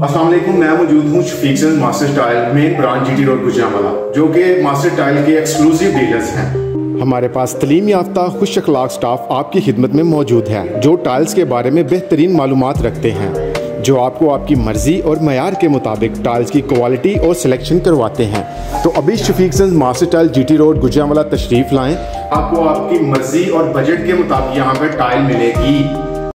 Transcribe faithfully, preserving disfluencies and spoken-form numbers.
अस्सलाम वालेकुम, मैं मौजूद हूँ Shafiq sons master tile main branch GT road Gujranwala, जो कि मास्टर टाइल के एक्सक्लूसिव डीलर्स हैं। हमारे पास तलीम याफ्ता खुश अखलाक स्टाफ आपकी खिदमत में मौजूद है, जो टाइल्स के बारे में बेहतरीन मालूमात रखते हैं, जो आपको आपकी मर्जी और मयार के मुताबिक टाइल्स की क्वालिटी और सिलेक्शन करवाते हैं। तो अभी Shafiq sons master tile GT road Gujranwala तशरीफ लाएं, आपको आपकी मर्जी और बजट के मुताबिक यहाँ पर टाइल मिलेगी।